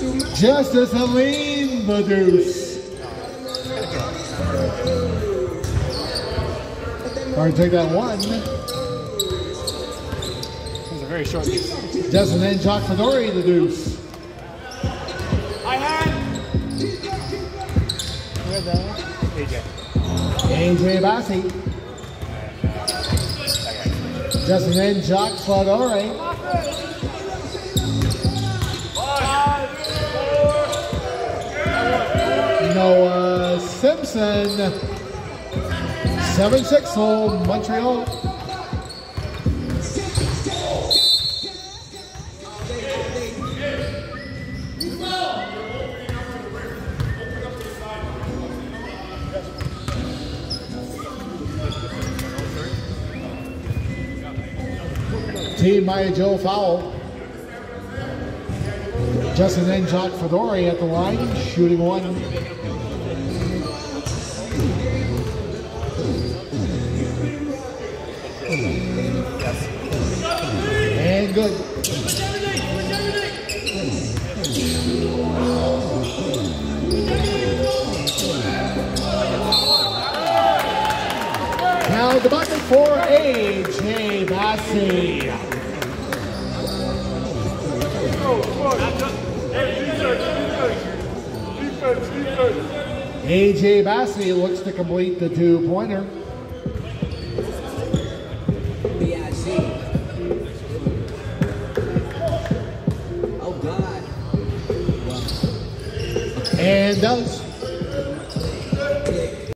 Justice Helene, the deuce. All right, take that one. It's a very short piece. Justin and Jock Fedori, the deuce. I had. Where's that? AJ. AJ Bassi. Justin and Jock Fedori. Noah Simpson. 7-6 home, Montreal. Team Maya Joe foul. Justin and Jock Fedori at the line, shooting one. And good. Now the bucket for AJ Bassi. AJ Bassi looks to complete the two-pointer. And does.